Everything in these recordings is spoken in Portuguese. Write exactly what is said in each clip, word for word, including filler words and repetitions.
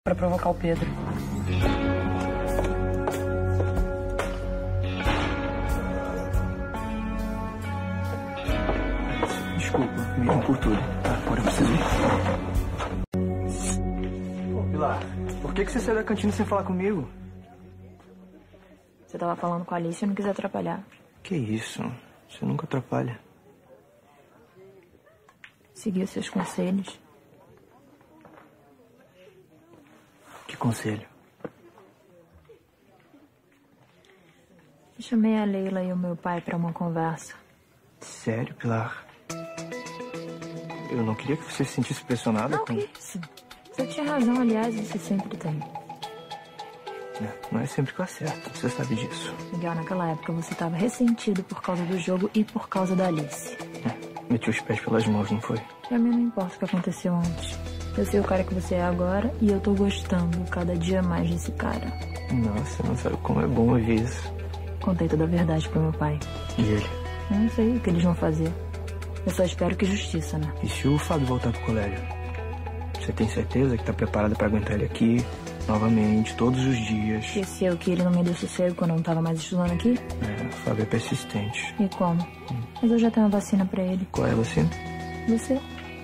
Pra provocar o Pedro. Desculpa, mesmo por tudo. Tá, agora eu preciso ir. Ô, Pilar, por que, que você saiu da cantina sem falar comigo? Você tava falando com a Alice e eu não quis atrapalhar. Que isso? Você nunca atrapalha. Segui os seus conselhos. Que conselho? Eu chamei a Leila e o meu pai pra uma conversa. Sério, Pilar? Eu não queria que você se sentisse pressionada Não, com... que isso? Você tinha razão, aliás, você sempre tem. É, não é sempre que eu acerto, você sabe disso. Miguel, naquela época você tava ressentido por causa do jogo e por causa da Alice. É, meti os pés pelas mãos, não foi? Pra mim não importa o que aconteceu antes. Eu sei o cara que você é agora e eu tô gostando cada dia mais desse cara. Nossa, não sabe como é bom ouvir isso. Contei toda a verdade pro meu pai. E ele? Eu não sei o que eles vão fazer. Eu só espero que justiça, né? E se o Fábio voltar pro colégio? Você tem certeza que tá preparada pra aguentar ele aqui, novamente, todos os dias? Esqueceu que ele não me deu sossego quando eu não tava mais estudando aqui? É, o Fábio é persistente. E como? Hum. Mas eu já tenho uma vacina pra ele. Qual é a vacina? Você.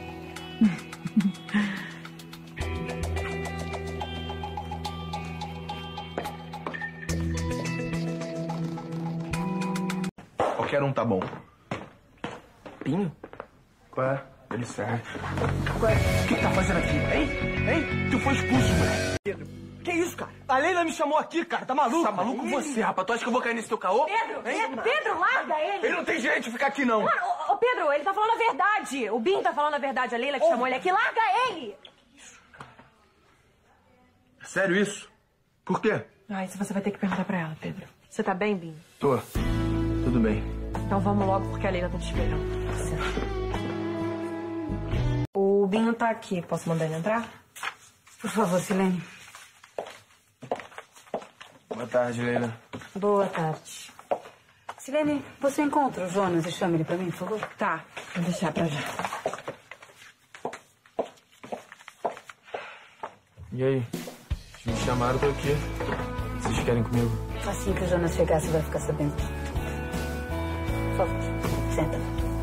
Qualquer um tá bom. Pinho? Qual é? Ele serve. Ué, o que, que tá fazendo aqui? Hein? Hein? Tu foi expulso, moleque. Pedro, que isso, cara? A Leila me chamou aqui, cara. Tá maluco? Tá maluco Ele... você, rapaz? Tu acha que eu vou cair nesse teu caô? Pedro, Pedro, Pedro, larga ele! Ele não tem direito de ficar aqui, não. Mano, ô, ô, Pedro, ele tá falando a verdade. O Binho tá falando a verdade. A Leila que oh. chamou ele aqui. Larga ele! É sério isso? Por quê? Ah, isso você vai ter que perguntar pra ela, Pedro. Você tá bem, Binho? Tô. Tudo bem. Então vamos logo, porque a Leila tá te esperando. O Binho tá aqui. Posso mandar ele entrar? Por favor, Silene. Boa tarde, Leila. Boa tarde. Silene, você encontra o Jonas e chama ele pra mim, por favor? Tá, vou deixar pra já. E aí? Me chamaram, tô aqui. Vocês querem comigo? Assim que o Jonas chegar, você vai ficar sabendo. Por favor, senta.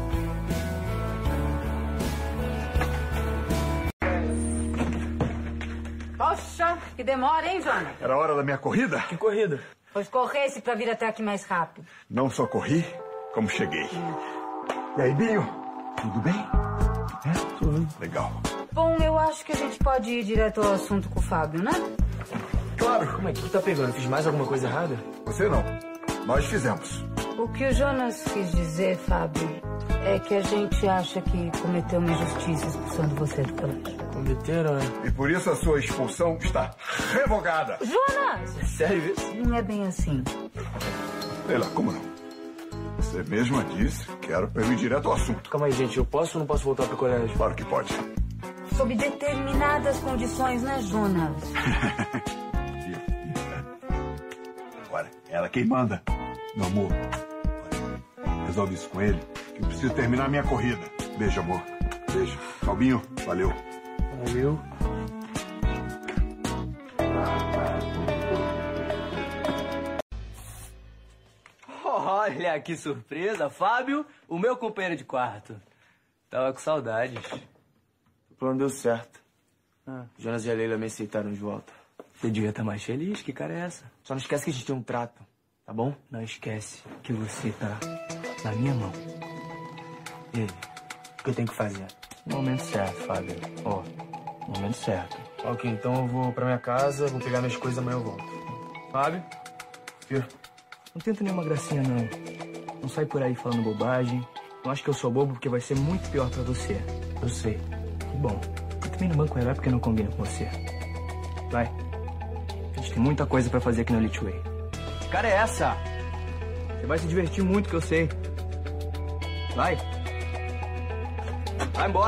Poxa, que demora, hein, Jonas? Era a hora da minha corrida? Que corrida? Pois corresse pra vir até aqui mais rápido. Não só corri, como cheguei. Hum. E aí, Binho? Tudo bem? É, tudo. Legal. Bom, eu acho que a gente pode ir direto ao assunto com o Fábio, né? Claro. Como é que tá pegando? Fiz mais alguma coisa errada? Você não. Nós fizemos. O que o Jonas quis dizer, Fábio, é que a gente acha que cometeu uma injustiça expulsando você do colégio. Cometeram, né? E por isso a sua expulsão está revogada. Jonas! É sério isso? Não é bem assim. Sei lá, como não? Você mesma disse que era pra eu ir direto ao assunto. Calma aí, gente. Eu posso ou não posso voltar pro colégio? Claro que pode. Sob determinadas condições, né, Jonas? Agora, ela quem manda. Meu amor, olha, resolve isso com ele, que eu preciso terminar minha corrida. Beijo, amor. Beijo. Calbinho, valeu. Valeu. Olha que surpresa, Fábio, o meu companheiro de quarto. Tava com saudades. O plano deu certo. Ah, Jonas e a Leila me aceitaram de volta. Você devia estar mais feliz, que cara é essa? Só não esquece que a gente tem um trato, tá bom? Não esquece que você tá na minha mão. E aí, o que eu tenho que fazer? No momento certo, Fábio. Ó, no momento certo. Ok, então eu vou pra minha casa, vou pegar minhas coisas, amanhã eu volto. Fábio? Filho, não tenta nenhuma gracinha, não. Não sai por aí falando bobagem. Não acho que eu sou bobo, porque vai ser muito pior pra você. Eu sei. Que bom. Eu também não banco herói porque não combina com você. Vai. A gente tem muita coisa pra fazer aqui no Elite Way. Que cara é essa? Você vai se divertir muito, que eu sei. Vai. Vai embora.